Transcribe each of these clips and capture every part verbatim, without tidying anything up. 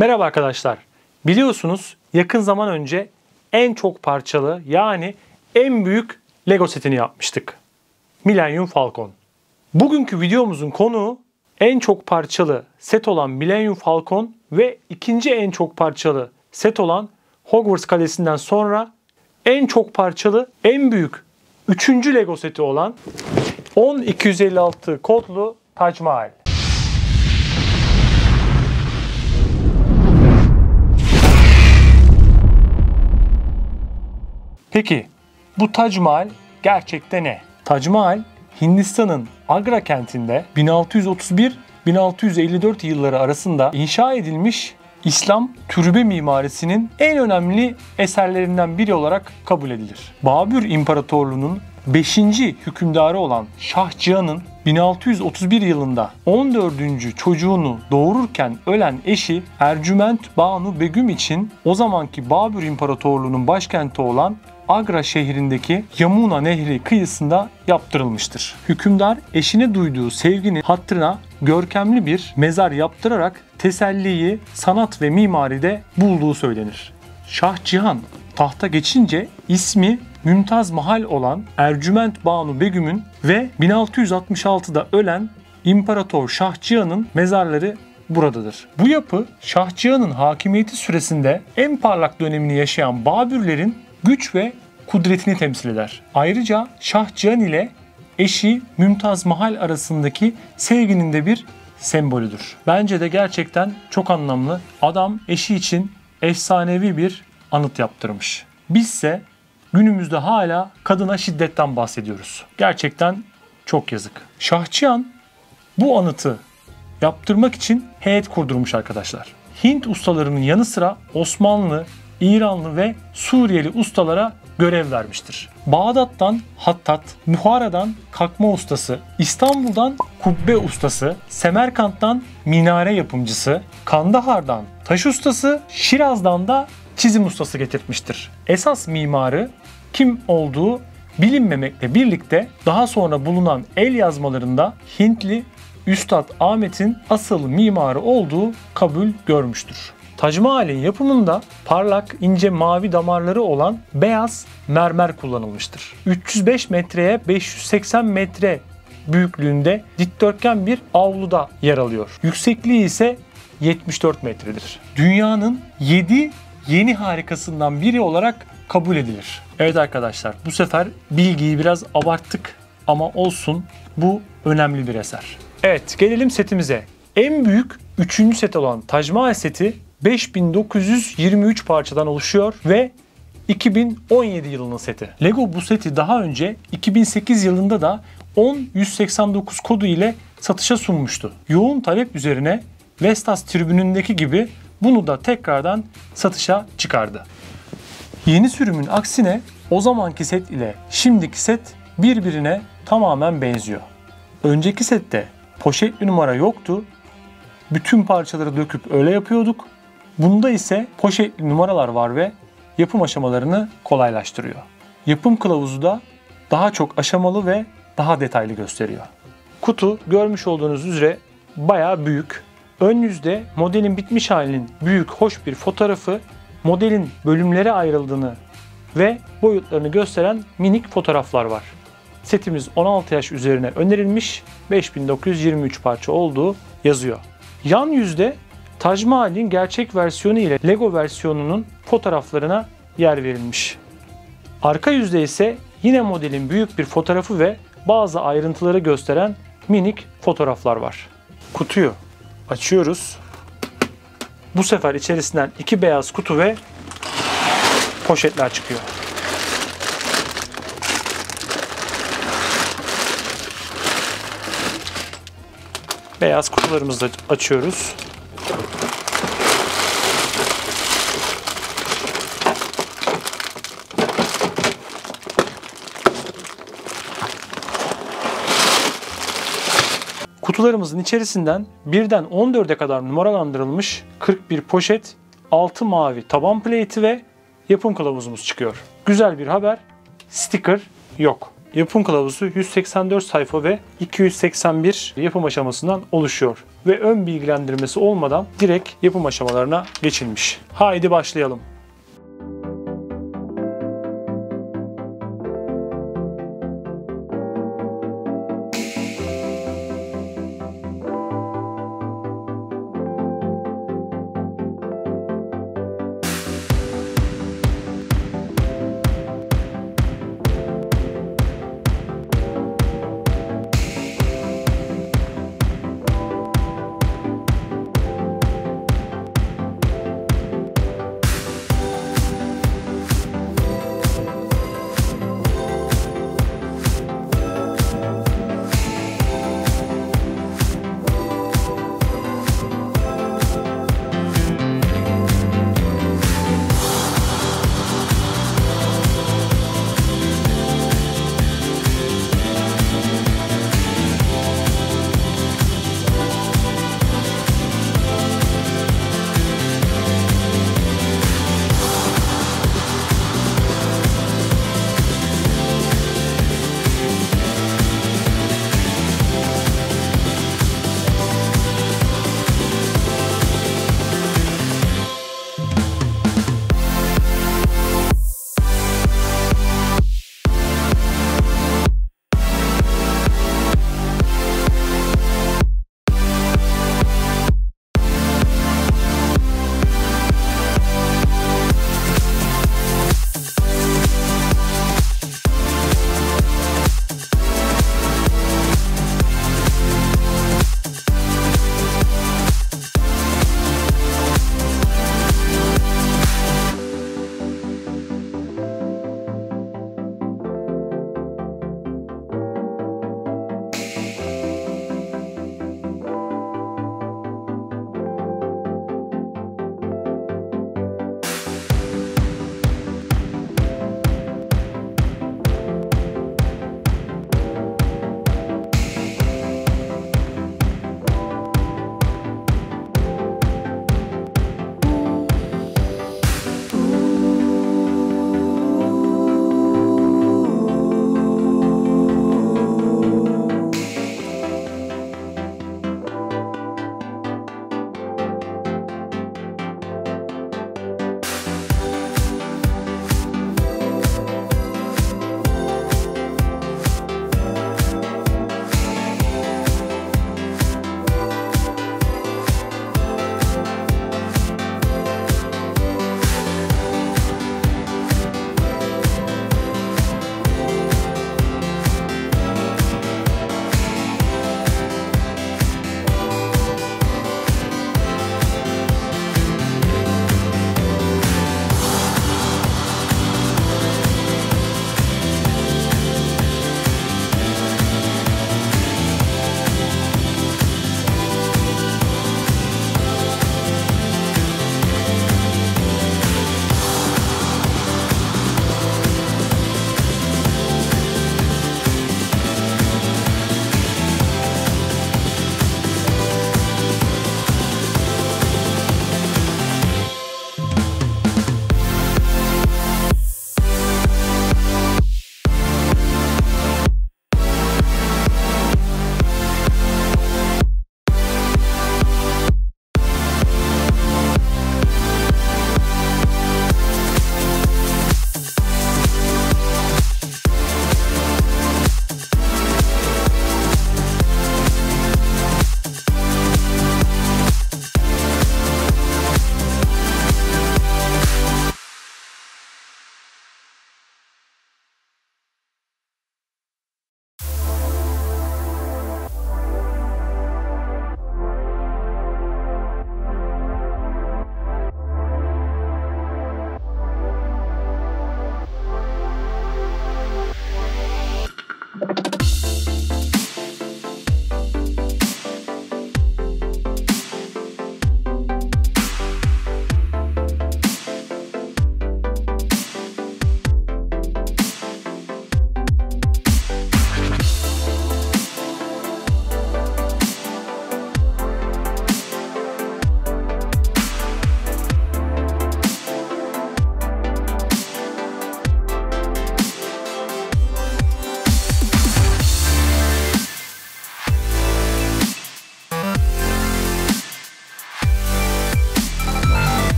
Merhaba arkadaşlar. Biliyorsunuz yakın zaman önce en çok parçalı yani en büyük Lego setini yapmıştık. Millennium Falcon. Bugünkü videomuzun konuğu en çok parçalı set olan Millennium Falcon ve ikinci en çok parçalı set olan Hogwarts Kalesi'nden sonra en çok parçalı, en büyük üçüncü Lego seti olan on iki yüz elli altı kodlu Taj Mahal. Peki bu Taj Mahal gerçekte ne? Taj Mahal Hindistan'ın Agra kentinde bin altı yüz otuz bir bin altı yüz elli dört yılları arasında inşa edilmiş İslam türbe mimarisinin en önemli eserlerinden biri olarak kabul edilir. Babür İmparatorluğu'nun beşinci hükümdarı olan Şah Cihan'ın bin altı yüz otuz bir yılında on dördüncü çocuğunu doğururken ölen eşi Ercüment Banu Begüm için o zamanki Babür İmparatorluğu'nun başkenti olan Agra şehrindeki Yamuna Nehri kıyısında yaptırılmıştır. Hükümdar eşine duyduğu sevginin hatırına görkemli bir mezar yaptırarak teselliyi sanat ve mimaride bulduğu söylenir. Şah Cihan tahta geçince ismi Mümtaz Mahal olan Ercüment Banu Begüm'ün ve bin altı yüz altmış altıda ölen İmparator Şah Cihan'ın mezarları buradadır. Bu yapı Şah Cihan'ın hakimiyeti süresinde en parlak dönemini yaşayan Babürlerin güç ve kudretini temsil eder. Ayrıca Şah Cihan ile eşi Mümtaz Mahal arasındaki sevginin de bir sembolüdür. Bence de gerçekten çok anlamlı. Adam eşi için efsanevi bir anıt yaptırmış. Bizse günümüzde hala kadına şiddetten bahsediyoruz. Gerçekten çok yazık. Şah Cihan bu anıtı yaptırmak için heyet kurdurmuş arkadaşlar. Hint ustalarının yanı sıra Osmanlı, İranlı ve Suriyeli ustalara görev vermiştir. Bağdat'tan hattat, Buhara'dan kakma ustası, İstanbul'dan kubbe ustası, Semerkant'tan minare yapımcısı, Kandahar'dan taş ustası, Şiraz'dan da çizim ustası getirtmiştir. Esas mimarı kim olduğu bilinmemekle birlikte daha sonra bulunan el yazmalarında Hintli Üstad Ahmet'in asıl mimarı olduğu kabul görmüştür. Taj Mahal'in yapımında parlak ince mavi damarları olan beyaz mermer kullanılmıştır. üç yüz beş metreye beş yüz seksen metre büyüklüğünde dikdörtgen bir avluda yer alıyor. Yüksekliği ise yetmiş dört metredir. Dünyanın yedi yeni harikasından biri olarak kabul edilir. Evet arkadaşlar, bu sefer bilgiyi biraz abarttık ama olsun, bu önemli bir eser. Evet, gelelim setimize. En büyük üçüncü set olan Taj Mahal seti beş bin dokuz yüz yirmi üç parçadan oluşuyor ve iki bin on yedi yılının seti. Lego bu seti daha önce iki bin sekiz yılında da on yüz seksen dokuz kodu ile satışa sunmuştu. Yoğun talep üzerine Vestas tribünündeki gibi bunu da tekrardan satışa çıkardı. Yeni sürümün aksine o zamanki set ile şimdiki set birbirine tamamen benziyor. Önceki sette poşetli numara yoktu. Bütün parçaları döküp öyle yapıyorduk. Bunda ise poşetli numaralar var ve yapım aşamalarını kolaylaştırıyor. Yapım kılavuzu da daha çok aşamalı ve daha detaylı gösteriyor. Kutu görmüş olduğunuz üzere bayağı büyük. Ön yüzde modelin bitmiş halinin büyük, hoş bir fotoğrafı, modelin bölümlere ayrıldığını ve boyutlarını gösteren minik fotoğraflar var. Setimiz on altı yaş üzerine önerilmiş, beş bin dokuz yüz yirmi üç parça olduğu yazıyor. Yan yüzde Taj Mahal'in gerçek versiyonu ile Lego versiyonunun fotoğraflarına yer verilmiş. Arka yüzde ise yine modelin büyük bir fotoğrafı ve bazı ayrıntıları gösteren minik fotoğraflar var. Kutuyu açıyoruz. Bu sefer içerisinden iki beyaz kutu ve poşetler çıkıyor. Beyaz kutularımızı da açıyoruz. Kutularımızın içerisinden birden on dörde kadar numaralandırılmış kırk bir poşet, altı mavi taban plate'i ve yapım kılavuzumuz çıkıyor. Güzel bir haber, sticker yok. Yapım kılavuzu yüz seksen dört sayfa ve iki yüz seksen bir yapım aşamasından oluşuyor. ve ön bilgilendirmesi olmadan direkt yapım aşamalarına geçilmiş. Haydi başlayalım.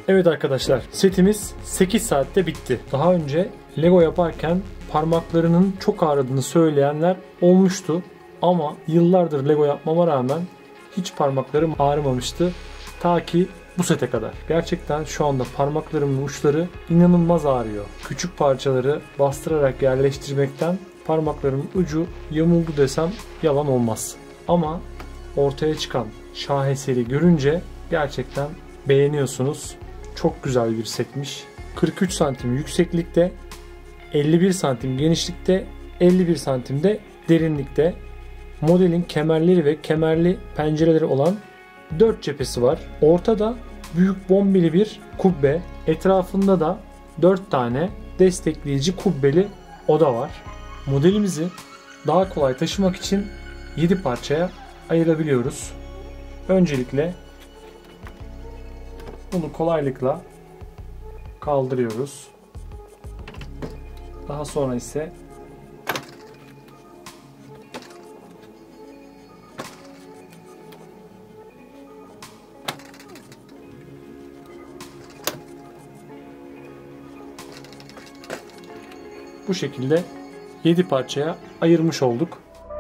Evet arkadaşlar, setimiz sekiz saatte bitti. Daha önce Lego yaparken parmaklarının çok ağrıdığını söyleyenler olmuştu. Ama yıllardır Lego yapmama rağmen hiç parmaklarım ağrımamıştı. Ta ki bu sete kadar. Gerçekten şu anda parmaklarımın uçları inanılmaz ağrıyor. Küçük parçaları bastırarak yerleştirmekten parmaklarımın ucu yamuldu desem yalan olmaz. Ama ortaya çıkan şaheseri görünce gerçekten beğeniyorsunuz. Çok güzel bir setmiş. kırk üç santim yükseklikte, elli bir santim genişlikte, elli bir santimde derinlikte. Modelin kemerleri ve kemerli pencereleri olan dört cephesi var. Ortada büyük bombeli bir kubbe. Etrafında da dört tane destekleyici kubbeli oda var. Modelimizi daha kolay taşımak için yedi parçaya ayırabiliyoruz. Öncelikle bunu kolaylıkla kaldırıyoruz. Daha sonra ise bu şekilde yedi parçaya ayırmış olduk.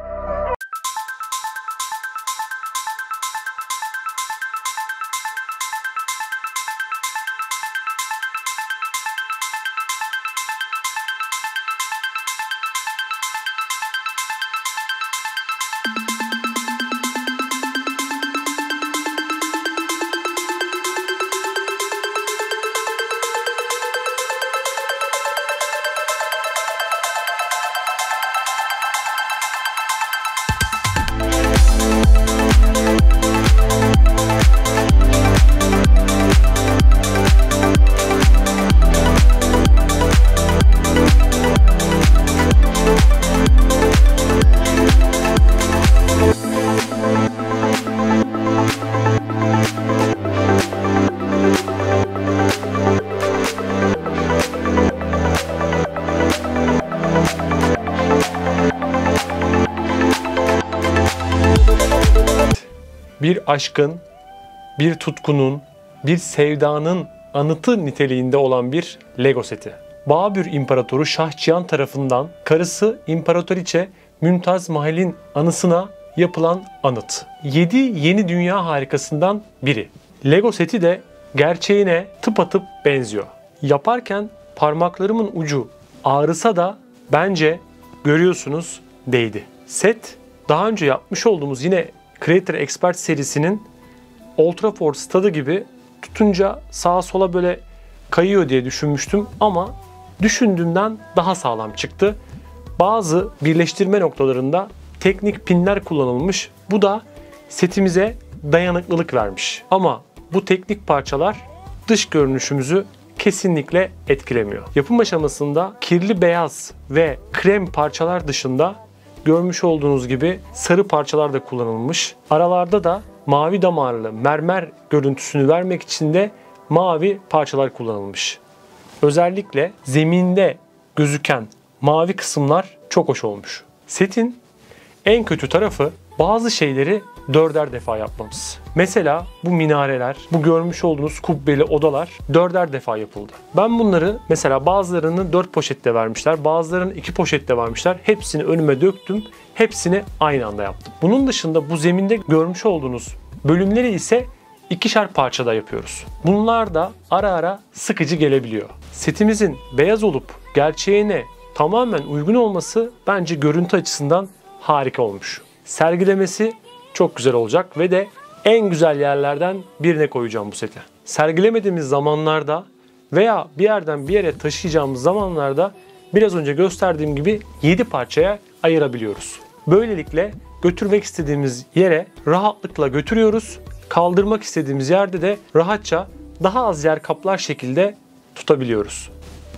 Bir aşkın, bir tutkunun, bir sevdanın anıtı niteliğinde olan bir Lego seti. Babür İmparatoru Şah Cihan tarafından karısı İmparatoriçe Mümtaz Mahal'in anısına yapılan anıt. yedi yeni dünya harikasından biri. Lego seti de gerçeğine tıpatıp benziyor. Yaparken parmaklarımın ucu ağrısa da bence görüyorsunuz değdi. Set daha önce yapmış olduğumuz yine Creator Expert serisinin Ultra Force stadı gibi tutunca sağa sola böyle kayıyor diye düşünmüştüm ama düşündüğümden daha sağlam çıktı. Bazı birleştirme noktalarında teknik pinler kullanılmış. Bu da setimize dayanıklılık vermiş. Ama bu teknik parçalar dış görünüşümüzü kesinlikle etkilemiyor. Yapım aşamasında kirli beyaz ve krem parçalar dışında görmüş olduğunuz gibi sarı parçalar da kullanılmış. Aralarda da mavi damarlı mermer görüntüsünü vermek için de mavi parçalar kullanılmış. Özellikle zeminde gözüken mavi kısımlar çok hoş olmuş. Setin en kötü tarafı bazı şeyleri dörder defa yapmamız. Mesela bu minareler, bu görmüş olduğunuz kubbeli odalar dörder defa yapıldı. Ben bunları mesela bazılarını dört poşette vermişler, bazılarını iki poşette vermişler. Hepsini önüme döktüm, hepsini aynı anda yaptım. Bunun dışında bu zeminde görmüş olduğunuz bölümleri ise ikişer parçada yapıyoruz. Bunlar da ara ara sıkıcı gelebiliyor. Setimizin beyaz olup gerçeğine tamamen uygun olması bence görüntü açısından harika olmuş. Sergilemesi çok güzel olacak ve de en güzel yerlerden birine koyacağım bu seti. Sergilemediğimiz zamanlarda veya bir yerden bir yere taşıyacağımız zamanlarda biraz önce gösterdiğim gibi yedi parçaya ayırabiliyoruz. Böylelikle götürmek istediğimiz yere rahatlıkla götürüyoruz. Kaldırmak istediğimiz yerde de rahatça daha az yer kaplar şekilde tutabiliyoruz.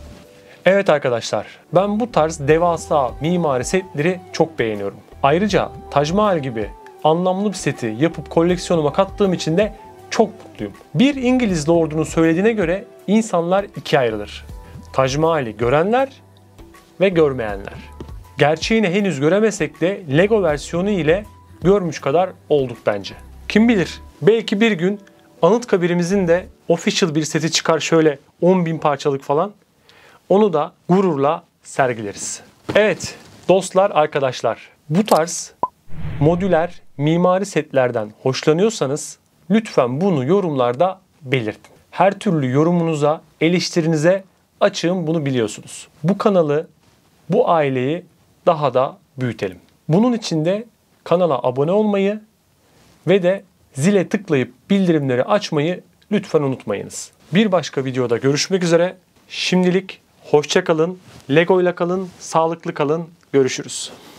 Evet arkadaşlar, ben bu tarz devasa mimari setleri çok beğeniyorum. Ayrıca Taj Mahal gibi anlamlı bir seti yapıp koleksiyonuma kattığım için de çok mutluyum. Bir İngiliz lordunun söylediğine göre insanlar ikiye ayrılır. Taj Mahal'i görenler ve görmeyenler. Gerçeğini henüz göremesek de Lego versiyonu ile görmüş kadar olduk bence. Kim bilir, belki bir gün Anıtkabir'imizin de official bir seti çıkar, şöyle on bin parçalık falan. Onu da gururla sergileriz. Evet dostlar, arkadaşlar, bu tarz modüler mimari setlerden hoşlanıyorsanız lütfen bunu yorumlarda belirtin. Her türlü yorumunuza, eleştirinize açığım, bunu biliyorsunuz. Bu kanalı, bu aileyi daha da büyütelim. Bunun için de kanala abone olmayı ve de zile tıklayıp bildirimleri açmayı lütfen unutmayınız. Bir başka videoda görüşmek üzere. Şimdilik hoşça kalın, Lego ile kalın, sağlıklı kalın. Görüşürüz.